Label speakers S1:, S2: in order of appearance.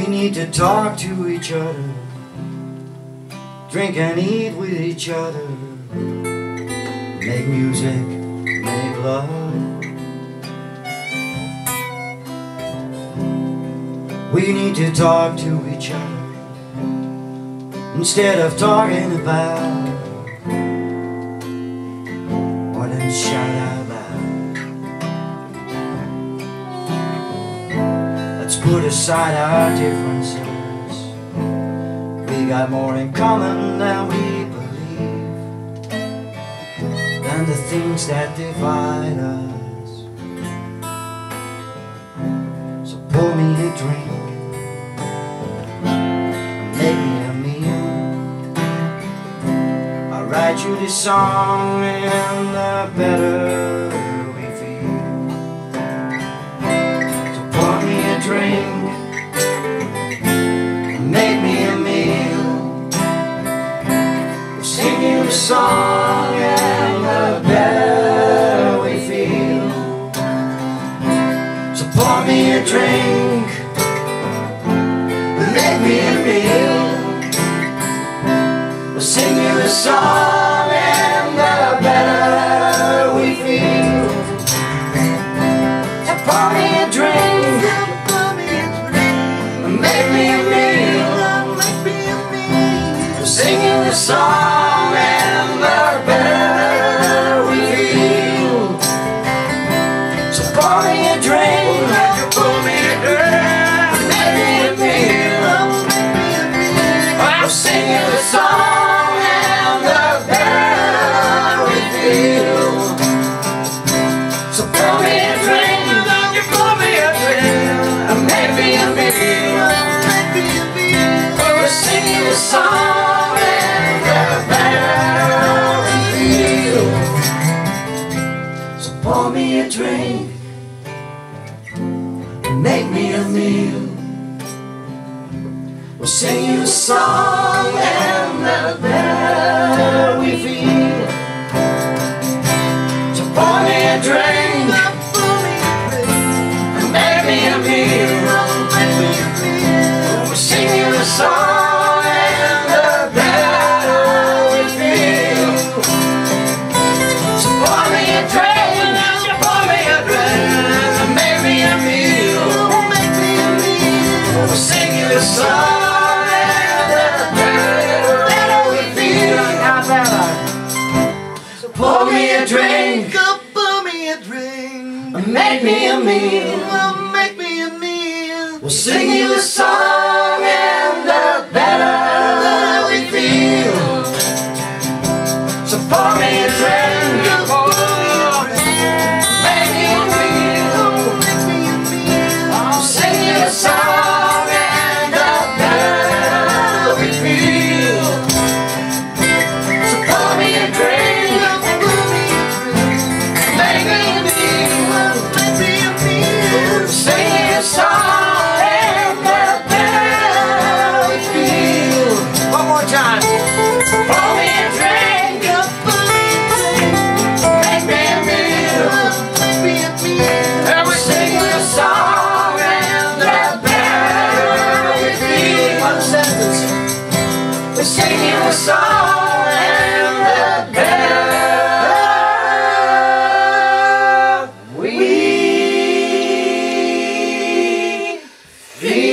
S1: We need to talk to each other, drink and eat with each other, make music, make love. We need to talk to each other instead of talking about more than shout out loud. Let's put aside our differences. We got more in common than we believe, than the things that divide us. So pour me a drink, make me a meal. I'll write you this song and the better we feel. So pour me a drink, make me a meal. We'll sing you a song and the better we feel. So pour me a drink, make me a meal. We'll sing you a song and the better we feel. So pour me a drink, make me a meal. We'll sing you a song and the better we feel. So pour me a drink, pour me a drink, make me a meal. I'll sing you a song and the better we feel. So pour me a drink, pour me a drink, make me a meal. We'll sing you a song and the better we feel. So pour me a drink, make me a meal. We'll sing you a song and the better we feel. So pour me a drink, make me a meal. We'll sing you a song and the better we feel. So pour me a drink, pour me a drink, make me a meal. We'll sing you a song. Pour me a drink, pour me a drink, make me a meal, make me a meal. We'll sing you a song and the better we feel. So pour me a drink, make me a meal. I'll sing you a song and the better we feel. So pour me a drink, sing you a song and the better we feel.